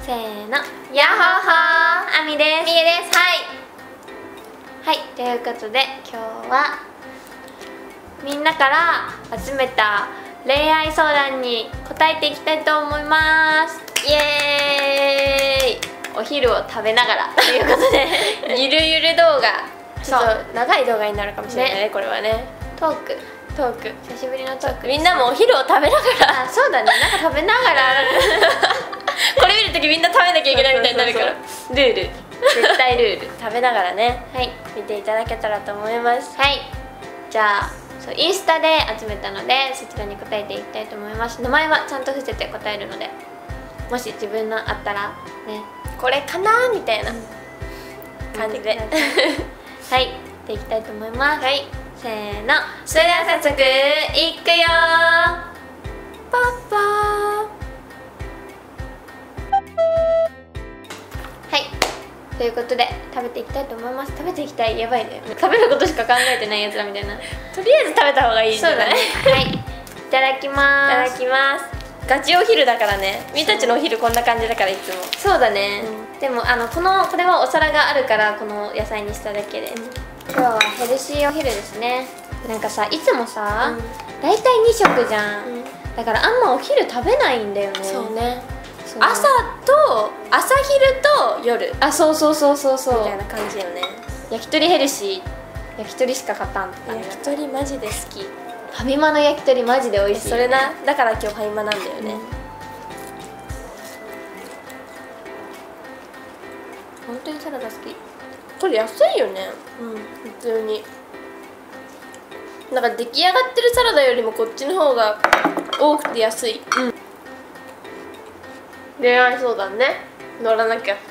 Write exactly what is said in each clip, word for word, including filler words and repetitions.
せーの、やっほーほー、あみです。みゆです。はいはい、ということで今日はみんなから集めた恋愛相談に答えていきたいと思います。イエーイ。お昼を食べながらということでゆるゆる動画、ちょっと長い動画になるかもしれないね、ねこれはね。トークトーク久しぶりのトーク。みんなもお昼を食べながらあ、そうだね、なんか食べながらこれ見るときみんな食べなきゃいけないみたいになるから、ルール絶対ルール食べながらね、はい、見ていただけたらと思います。はい、じゃあそうインスタで集めたのでそちらに答えていきたいと思います。名前はちゃんと伏せて答えるので、もし自分のあったらね、これかなみたいな感じではい、でいきたいと思います。はい、せーの、それでは早速いくよー。パッパー。はい、ということで食べていきたいと思います。食べていきたい、やばいね、食べることしか考えてないやつらみたいな。とりあえず食べた方がいいんじゃない？そうだねはい、いただきます。いただきます。ガチお昼だからね、みーたちのお昼こんな感じだからいつも。そうだね、うん、でもあのこのこれはお皿があるからこの野菜にしただけで、うん、今日はヘルシーお昼ですね。なんかさ、いつもさ、うん、大体に食じゃん、うん、だからあんまお昼食べないんだよね。そうね、朝と朝昼と夜、あ、そうそうそうそうそうみたいな感じよね。焼き鳥ヘルシー、焼き鳥しか勝たんって感じ。焼き鳥マジで好き。ファミマの焼き鳥マジで美味しい。それな、だから今日ファミマなんだよね、うん、本当にサラダ好き。これ安いよね。うん、普通になんか出来上がってるサラダよりもこっちの方が多くて安い。うん、恋愛相談ね、乗らなきゃ。うん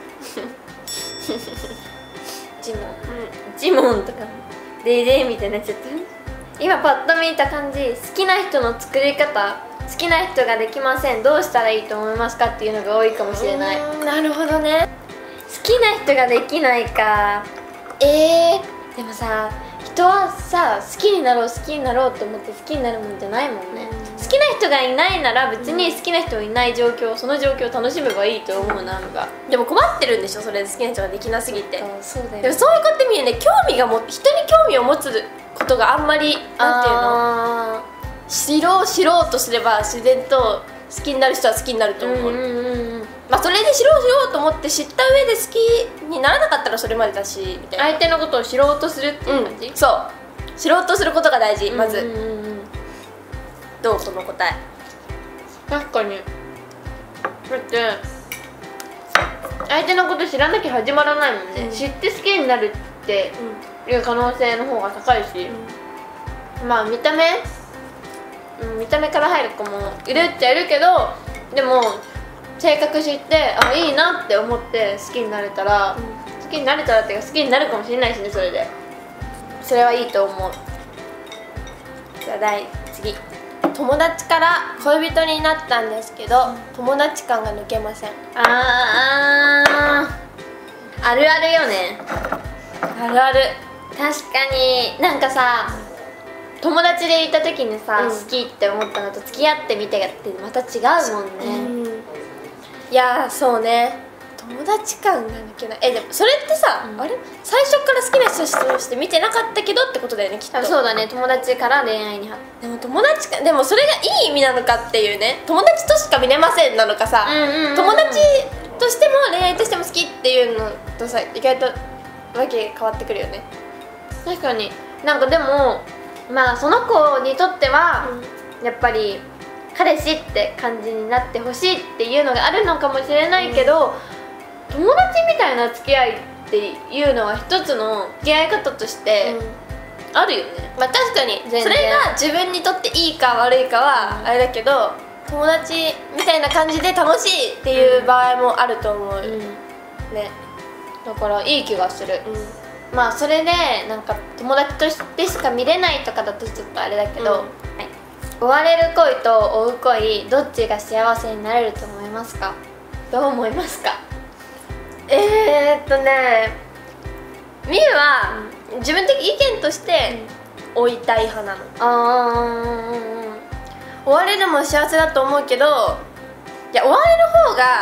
ジモン、うん、ジモンとかデイデイみたいになっちゃってる。今パッと見た感じ、好きな人の作り方、好きな人ができません、どうしたらいいと思いますかっていうのが多いかもしれない。なるほどね。好きな人ができないか。えー、でもさ、人はさ、好きになろう好きになろうと思って好きになるもんじゃないもんね。好きな人がいないなら別に好きな人いない状況、その状況を楽しめばいいと思う。なんかでも困ってるんでしょ、それで好きな人ができなすぎて。そうだよ。でもそういう子ってみんなね、興味がも人に興味を持つことがあんまり、なんていうの、知ろう知ろうとすれば自然と好きになる人は好きになると思う。まあそれで知ろう知ろうと思って知った上で好きにならなかったらそれまでだしみたいな。相手のことを知ろうとするっていう感じ、うん、そう知ろうとすることが大事。まずどう、その答え。確かに、だって相手のこと知らなきゃ始まらないもんね、うん、知って好きになるっていう可能性の方が高いし、うん、まあ見た目、うん、見た目から入る子もいるっちゃいるけど、でも性格知って、あ、いいなって思って好きになれたら、うん、好きになれたらっていうか好きになるかもしれないしね、それで。それはいいと思う。じゃあ第次、友達から恋人になったんですけど、うん、友達感が抜けません。あーあー、あるあるよね。あるある。確かに、なんかさ、友達でいた時にさ、うん、好きって思ったのと付き合ってみてってまた違うもんね。うん、いやー、そうね、友達感が抜けない。え、でもそれってさ、うん、あれ最初から好きな人として見てなかったけどってことだよね、きっと。そうだね、友達から恋愛に発展。でも友達か、でもそれがいい意味なのかっていうね、友達としか見れませんなのかさ、友達としても恋愛としても好きっていうのとさ、意外とわけ変わってくるよね。確かに。なんかでもまあその子にとっては、うん、やっぱり彼氏って感じになってほしいっていうのがあるのかもしれないけど、うん、友達みたいな付き合いっていうのは一つの付き合い方としてあるよね。まあ確かにそれが自分にとっていいか悪いかはあれだけど、うん、友達みたいな感じで楽しいっていう場合もあると思う、うん、ね。だからいい気がする、うん、まあそれでなんか友達としてしか見れないとかだとちょっとあれだけど、うん、はい、追われる恋と追う恋、どっちが幸せになれると思いますか？どう思いますか？えーっとね、みゆは自分的意見として追いたい派なの。あー、追われるも幸せだと思うけど、いや追われる方が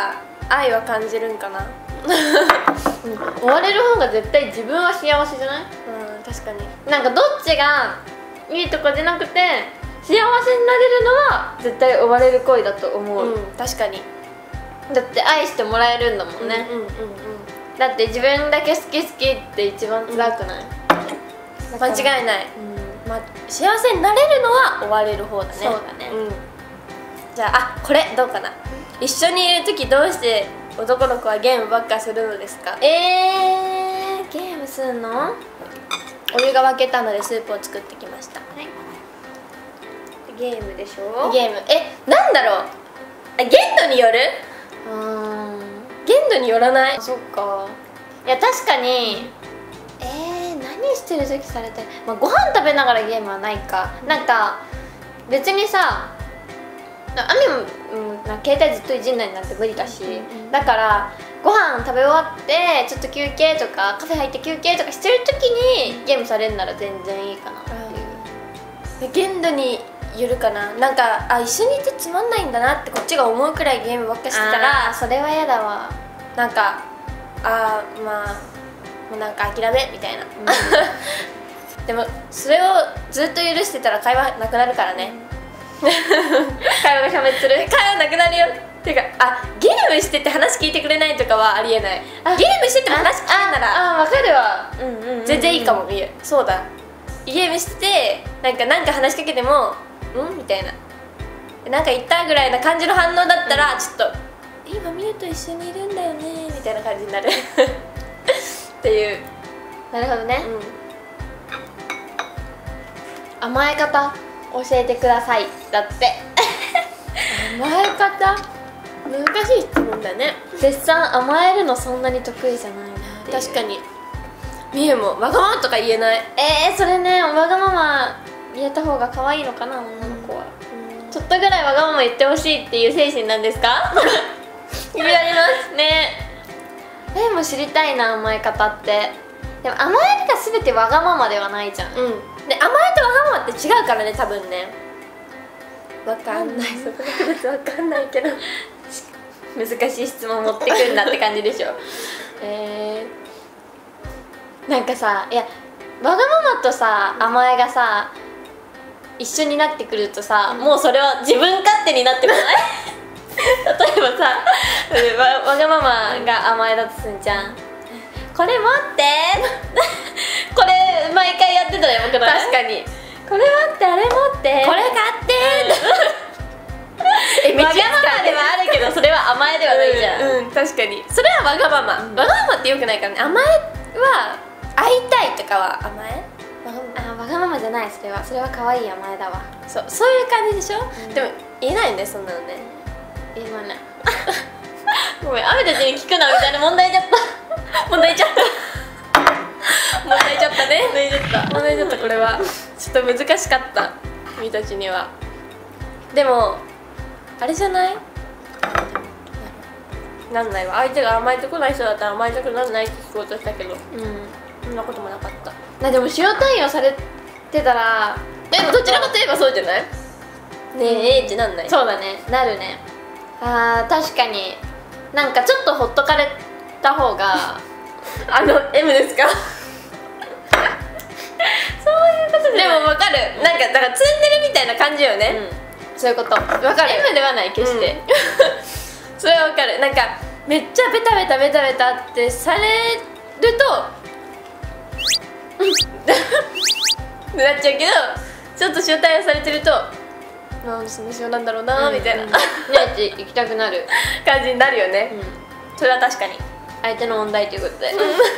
愛は感じるんかな。 うん、追われる方が絶対自分は幸せじゃない？ うん、確かに。 なんかどっちがいいとかじゃなくて幸せになれるのは絶対追われる恋だと思う、 うん、確かに。 だって愛してもらえるんだもんね、 うんうんうんうん、 だって自分だけ好き好きって一番辛くない？ うん、間違いない、うん、ま、幸せになれるのは追われる方だね。 そうだね、 うん、じゃあ、あ、これどうかな。一緒にいる時どうして男の子はゲームばっかするのですか？ えー、ゲームすんの？ お湯が沸けたのでスープを作ってきました。はい、 ゲームでしょ？ ゲーム、え、なんだろう、あ、限度による？ うーん、 限度によらない？ あ、そっか。いや確かに、えー、何してる時されてる、まあ、ご飯食べながらゲームはないか。なんか別にさ、あみも、うん、なんか携帯ずっといじんないなんて無理だし、うん、だからご飯食べ終わってちょっと休憩とかカフェ入って休憩とかしてる時にゲームされるなら全然いいかなっていう。 限度によるかな。なんか、あ、一緒にいてつまんないんだなってこっちが思うくらいゲームばっかしてたら、 それは嫌だわ。 なんか、あー、まあもうなんか諦めみたいな、うん、でもそれをずっと許してたら会話なくなるからね、 うん、会話が破滅する。 会話なくなるよ。っていうか、あ、ゲームしてて話聞いてくれないとかはありえない。ゲームしてても話聞けるなら、 ああ、分かるわ、うんうんうんうん、 全然いいかも。いえ、そうだ、ゲームしててなんかなんか話しかけてもうんみたいな、なんか言ったぐらいな感じの反応だったら、うん、ちょっと今ミュウと一緒にいるんだよねみたいな感じになるっていう。 なるほどね、うん、甘え方教えてくださいだって甘え方難しい質問だね。 絶賛甘えるのそんなに得意じゃないな。 確かにミユもわがままとか言えない。 えー、それね、わがまま言えた方が可愛いのかな、女の子は、うん、ちょっとぐらいわがまま言ってほしいっていう精神なんですか？気になりますね。でも知りたいな、甘え方って。でも甘えが全てわがままではないじゃん、 うん、で甘えとわがままって違うからね、多分ね。わかんない、そこが別にわかんないけど難しい質問持ってくるんだって感じでしょ。えー、なんかさ、いやわがままとさ甘えがさ一緒になってくるとさ、うん、もうそれは自分勝手になってこない？例えばさわ、わがままが甘えだとすんじゃん。これ持ってこれ毎回やってたらやばくない？ 確かに。 これ持って、あれ持って、 これ買ってえ、めっちゃわがままではあるけどそれは甘えではないじゃん。 うん、うん、確かにそれはわがまま、うん、わがままってよくないからね。甘えは会いたいとかは甘え？ わがまま、あ、わがままじゃない。それはそれは可愛い甘えだわ。 そう、そういう感じでしょ、うん、でも言えないよね、そんなのね。 言えないごめん、雨たちに聞くなみたいな問題じゃった問題ちゃった問題ちゃったね。 問題ちゃった問題ちゃった。これはちょっと難しかった、君たちには。でもあれじゃない？なんないわ。相手が甘えてこない人だったら甘えたくなんないって聞こうとしたけど、うん、そんなこともなかった。 な、でも塩対応されてたら、 でもどちらかといえばそうじゃない？ねえ、ええってなんない？ そうだね、なるね。あー、確かになんかちょっとほっとかれた方があの M ですか？ そういうことでも分かる、なんかだからツンデレみたいな感じよね、 うん、そういうこと分かる。 M ではない決して、うん、それは分かる。なんかめっちゃベタベタベタベタってされるとってなっちゃうけど、ちょっと塩対応されてるとなんでその塩なんだろうな、うん、みたいな、うん、ねって行きたくなる感じになるよね、うん、それは確かに相手の問題ということで、はい、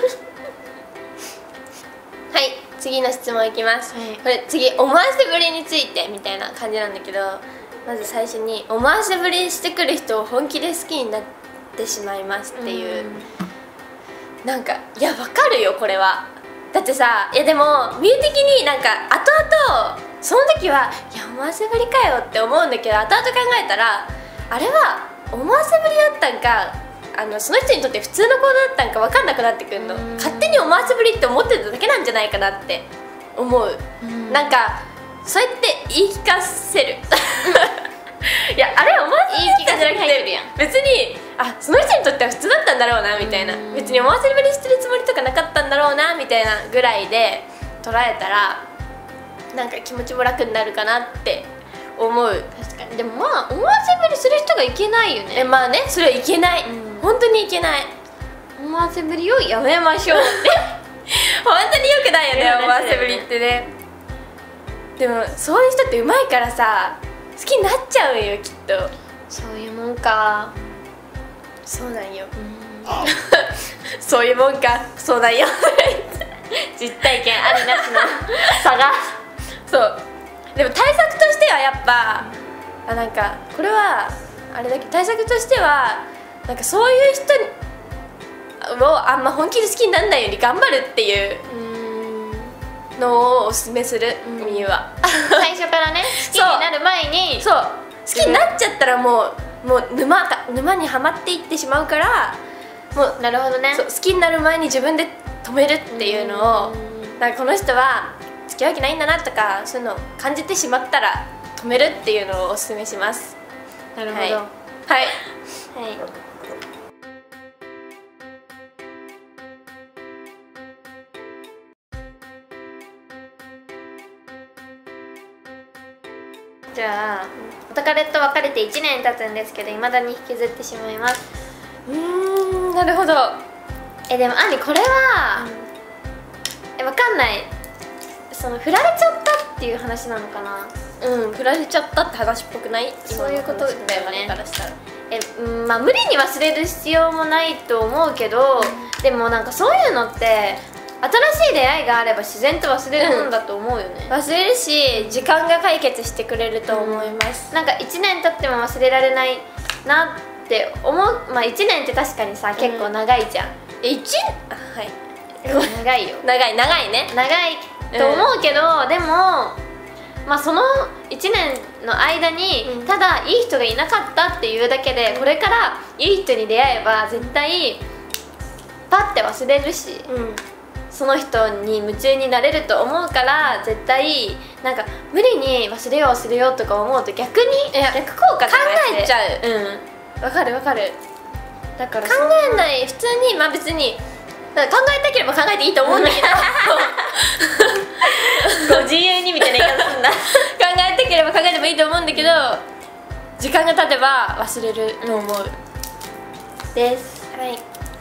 次の質問いきます、はい、これ次思わせぶりについてみたいな感じなんだけど、まず最初に思わせぶりしてくる人を本気で好きになってしまいますっていう、うん、なんかいや分かるよこれは。だってさ、いやでもミュウ的になんか後々その時はいや思わせぶりかよって思うんだけど、後々考えたらあれは思わせぶりだったんか、あのその人にとって普通の行動だったんか分かんなくなってくるの。勝手に思わせぶりって思ってただけなんじゃないかなって思う。うん、なんかそうやって言い聞かせるいやあれ思わせぶりいい気がする入ってるやん。 別にあその人にとっては普通だったんだろうなみたいな、別に思わせぶりしてるつもりとかなかったんだろうなみたいなぐらいで捉えたらなんか気持ちも楽になるかなって思う。 確かに。でもまあ思わせぶりする人がいけないよね。 えまあね、それはいけない、 うん本当にいけない。 思わせぶりをやめましょうって本当に良くないよね、 いや思わせぶりってね。でもそういう人ってうまいからさ好きになっちゃうんよきっと。 そういうもんか。 そうなんよ、 うんそういうもんか、そうなんよ実体験ありなしの差がそうでも対策としてはやっぱあなんかこれはあれだけど対策としてはなんかそういう人をあんま本気で好きにならないように頑張るっていううんのをおすすめする、 うんみゆは最初からね好きになる前にそう好きになっちゃったらもうもう沼か沼にはまっていってしまうからもうなるほどね。 そう好きになる前に自分で止めるっていうのをうんなんかこの人は付き合うわけないんだなとかそういうのを感じてしまったら止めるっていうのをおすすめします。 なるほど。 はい、はいはい。じゃあ元彼と別れていちねん経つんですけど未だに引きずってしまいます。 うーんなるほど。 えでもアミこれは、えわかんない。その振られちゃったっていう話なのかな。 うん振られちゃったって話っぽくない？ そういうことだよね今の話からしたら。 え、うん、まあ無理に忘れる必要もないと思うけど、でもなんかそういうのって新しい出会いがあれば自然と忘れるもんだと思うよね、 忘れるし時間が解決してくれると思います、 なんかいちねん経っても忘れられないなって思う。まあいちねんって確かにさ結構長いじゃん、 え一あはい長いよ長い長いね。 長いと思うけど、でもまあそのいちねんの間に、 うんただいい人がいなかったっていうだけでこれからいい人に出会えば絶対パッて忘れるし、 うんその人に夢中になれると思うから絶対なんか無理に忘れよう忘れようとか思うと逆に逆効果とか考えちゃう。 うんわかるわかる。だから考えない普通にまあ別にだから考えたければ考えていいと思うんだけどご自由にみたいな言い方すんだ考えたければ考えてもいいと思うんだけど時間が経てば忘れると思う、 です。 はい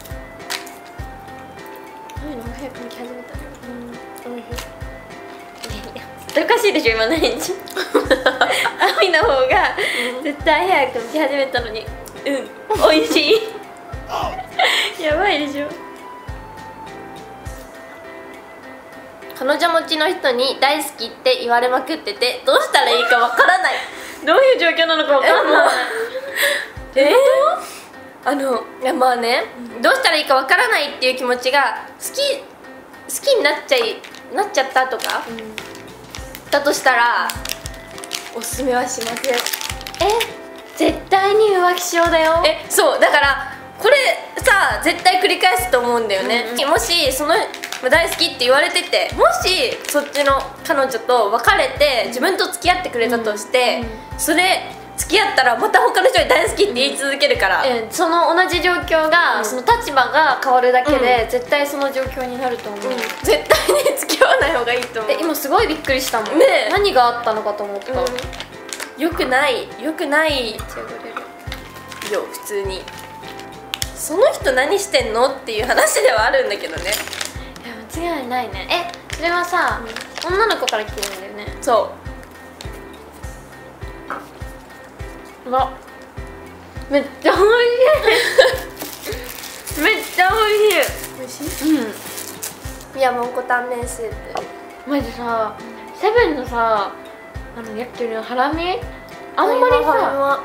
早く抜き始めたね。うん、おいしい。 おかしいでしょ今の返事アミの方が絶対早く剥き始めたのにうん美味しいやばいでしょ。 彼女持ちの人に大好きって言われまくっててどうしたらいいかわからない。 どういう状況なのかわかんないえー、あのいやまあね、どうしたらいいかわからないっていう気持ちが好き好きになっちゃいなっちゃったとか、うん、だとしたらおすすめはしません。 え絶対に浮気症だよ。 えそうだからこれさ絶対繰り返すと思うんだよね、うんうん、もしその大好きって言われててもしそっちの彼女と別れて自分と付き合ってくれたとして、うんうん、それ付き合ったらまた他の人に大好きって言い続けるから、 うん、その同じ状況が、うん、その立場が変わるだけで、うん、絶対その状況になると思う、うん、 絶対に付き合わない方がいいと思う。 え今すごいびっくりしたもん、 ね、 何があったのかと思った、うんよくないよくないよ普通にその人何してんのっていう話ではあるんだけどね。 いや間違いないね。えそれはさ、うん、女の子から来てるんだよね。そううわめっちゃ美味しいめっちゃ美味しい。 美味しい？うん宮文庫タンメンスープマジさセブンのさあの焼き鳥のハラミあんまりさ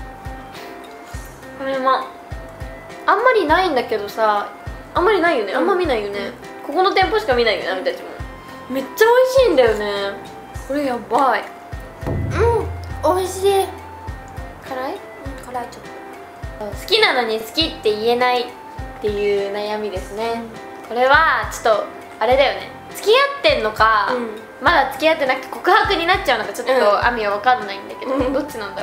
これまあんまりないんだけどさあんまりないよね、うん、あんま見ないよね、うん、ここの店舗しか見ないよね、あみたちもめっちゃ美味しいんだよねこれやばい。 うん美味しい。 辛い？ うん辛いちょっと。好きなのに好きって言えないっていう悩みですね、うん、これはちょっとあれだよね付き合ってんのか、うん、まだ付き合ってなくて告白になっちゃうのかちょっと、うん、アミは分かんないんだけど、うん、どっちなんだろう。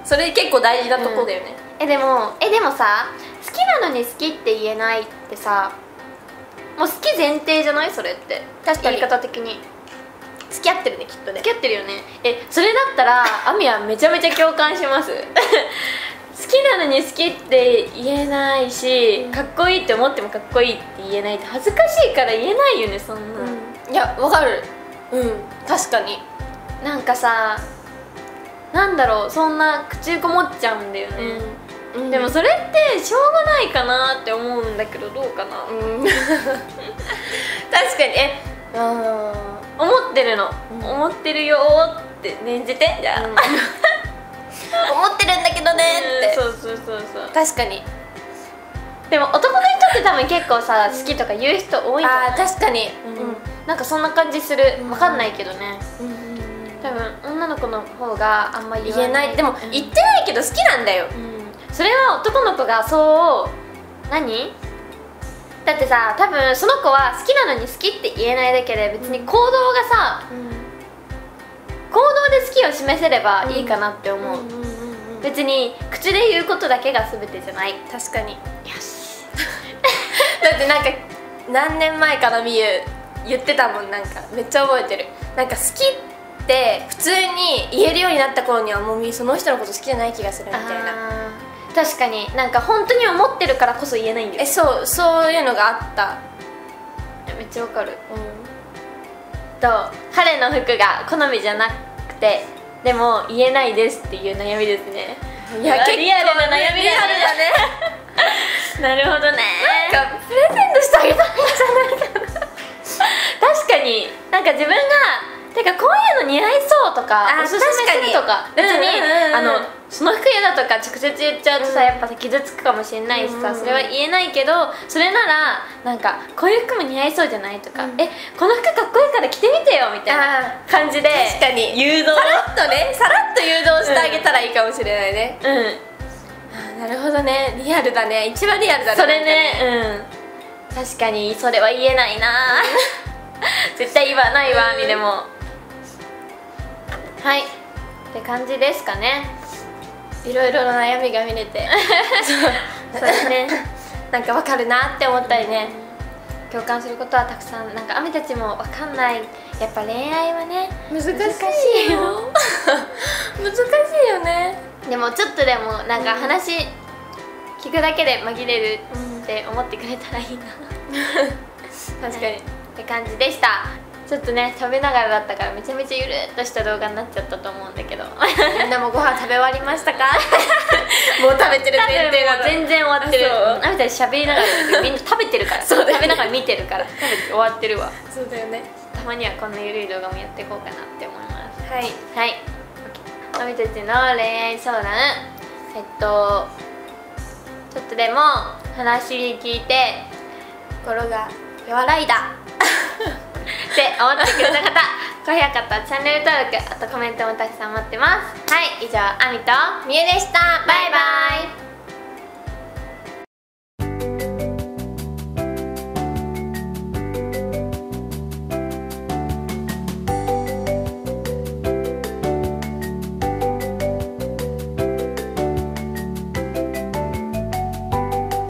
それ結構大事なとこだよね、 うん、えでもえでもさ好きなのに好きって言えないってさもう好き前提じゃないそれって。 確かに言い方的に付き合ってるねきっとね。 付き合ってるよね。えそれだったらアミはめちゃめちゃ共感します好きなのに好きって言えないし、かっこいいって思ってもかっこいいって言えないって恥ずかしいから言えないよねそんな、 うん、いやわかる。うん確かに。 なんかさなんだろうそんな口こもっちゃうんだよね、うんうん、でもそれってしょうがないかなって思うんだけどどうかな、うん、確かに。えあ思ってるの、うん、思ってるよって念じてじゃあ、うん、思ってるんだけどねって、 うん、そうそうそうそう確かに。 でも男の人って多分結構さ、うん、好きとか言う人多いんじゃない？ あ確かに、 うんうん、なんかそんな感じする。分かんないけどね、うんうん多分女の子の方があんまり言えない。でも、うん、言ってないけど好きなんだよ、 うん、それは男の子がそう何だってさ多分その子は好きなのに好きって言えないだけで別に行動がさ、うん、行動で好きを示せればいいかなって思う。別に口で言うことだけが全てじゃない。 確かに。よしだってなんか何年前かなみゆ言ってたもん。なんかめっちゃ覚えてる。なんか好きって普通に言えるようになった頃にはもうその人のこと好きじゃない気がするみたいな。 確かになんか本当に思ってるからこそ言えないんだよ。 えそうそういうのがあった。 めっちゃわかる、うん、と彼の服が好みじゃなくてでも言えないですっていう悩みですね。 いや結構リアルな悩みだねなるほどね。 なんかプレゼントしてあげたらいいんじゃないかな確かになんか自分がてかこういうの似合いそうとかおすすめするとか別にあのその服嫌だとか直接言っちゃうとさ、うん、やっぱさ傷つくかもしれないしさ、うん、それは言えないけどそれならなんかこういう服も似合いそうじゃないとか、うん、えこの服かっこいいから着てみてよみたいな感じで確かに誘導さらっとねさらっと誘導してあげたらいいかもしれないね。うん、あなるほどね。リアルだね。一番リアルだね。 それね、うん確かにそれは言えないな絶対言わないわみでもはいって感じですかね。 いろいろな悩みが見れてそうですねなんかわかるなって思ったりね、 うん、共感することはたくさん。なんかあみたちもわかんない。やっぱ恋愛はね難しいよ難しいよね。でもちょっとでもなんか話聞くだけで紛れるって思ってくれたらいいな確かに、はい、って感じでした。ちょっとね食べながらだったからめちゃめちゃゆるっとした動画になっちゃったと思うんだけどみんなもご飯食べ終わりましたかもう食べてる前提なの。全然終わってる。あみたいに喋りながらみんな食べてるからそうだよ、ね、食べながら見てるから食べて終わってるわ。そうだよね。たまにはこんなゆるい動画もやっていこうかなって思います。はいはいあみたちの恋愛相談えっとちょっとでも話聞いて心が和らいだって思ってくれた方高評価とチャンネル登録あとコメントもたくさん待ってます。はい以上あみとみゆでした。バイバイ。